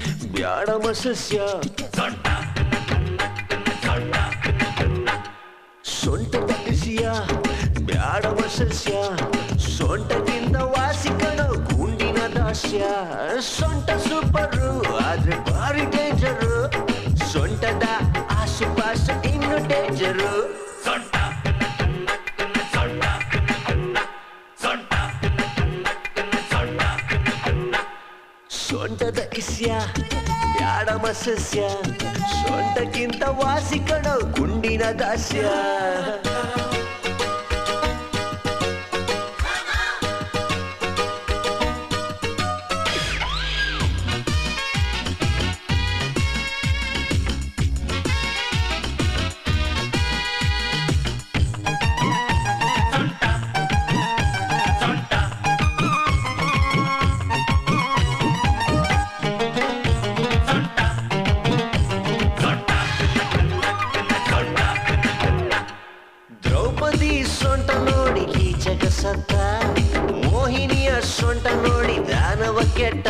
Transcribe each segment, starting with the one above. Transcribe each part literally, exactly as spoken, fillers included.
ಬ್ಯಾಡಮ ಸಸ್ಯ ಸೊಂಟದ ಬಿಸಿಯ ಬ್ಯಾಡಮ ಸಸ್ಯ ಸೊಂಟದಿಂದ ವಾಸಿಕಣ ಗುಂಡಿನ ದಾಸ್ಯ ಸೊಂಟ ಸೂಪರು ಆದ್ರೆ ಭಾರಿ ಡೇಂಜರು ಸೊಂಟದ ಆಸುಪಾಸ ಇನ್ನು ಡೇಂಜರು ಸೊಂಟದ ಇಸ್ಯ ಬ್ಯಾಡಮ ಸಸ್ಯ ಸೊಂಟಕ್ಕಿಂತ ವಾಸಿಕಣ ಗುಂಡಿನ ದಾಸ್ಯ ಸೊಂಟ ನೋಡಿ ಕೀಚಕ ಸತ್ತ ಮೋಹಿನಿಯ ಸೊಂಟ ನೋಡಿ ದಾನವ ಕೆಟ್ಟ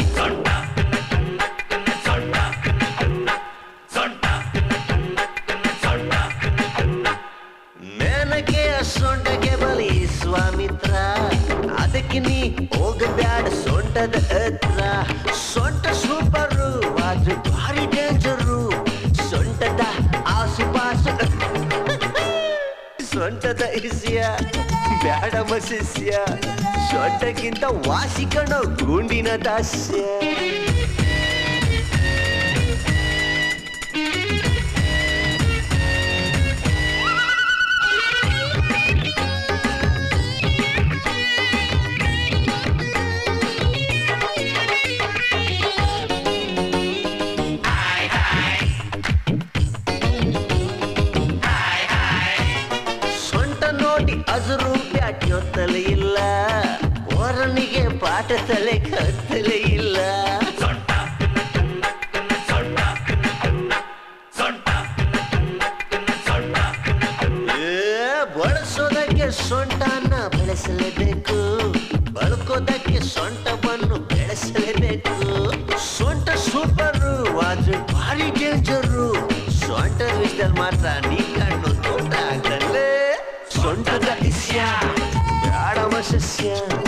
ಮೇನಕೆಯ ಸೊಂಟಕ್ಕೆ ಬಲಿ ಸ್ವಾಮಿತ್ರ ಅದಕ್ಕೆ ನೀ ಹೋಗಬ್ಯಾಡ ಸೊಂಟದ ಹತ್ರ ಸೊಂಟ ಸೂಪರು ಆದ್ರೆ ಭಾರಿ ಡೇಂಜರು ಸೊಂಟದ ಆಸುಪಾಸ ಸೊಂಟದ ಇಸ್ಯ ಬ್ಯಾಡಮ ಸಸ್ಯ ಸೊಂಟಕ್ಕಿಂತ ವಾಸಿಕಣ ಗುಂಡಿನ ದಾಸ್ಯ ಅಜರು ಪ್ಯಾಟ್ಯೊತ್ತಲೇ ಇಲ್ಲ ವರನಿಗೆ ಪಾಠ ತಲೆ ಕತ್ತಲೇ ಇಲ್ಲ ಬಳಸೋದಕ್ಕೆ ಸೊಂಟನ ಬೆಳೆಸಲೇಬೇಕು ಬಳಕೋದಕ್ಕೆ ಸೊಂಟವನ್ನು ಬೆಳೆಸಲೇಬೇಕು ಸೊಂಟ ಸೂಪರು ಆದ್ರೆ ಭಾರಿ ಡೇಂಜರು ಸೊಂಟ ವಿಷಯದಲ್ಲಿ ಮಾತ್ರ ನೀ ಕಣ್ಣು ತೋಟ ಆಗಲೇ ಸೊಂಟದ ಇಸ್ಯ ಬ್ಯಾಡಮ ಸಸ್ಯ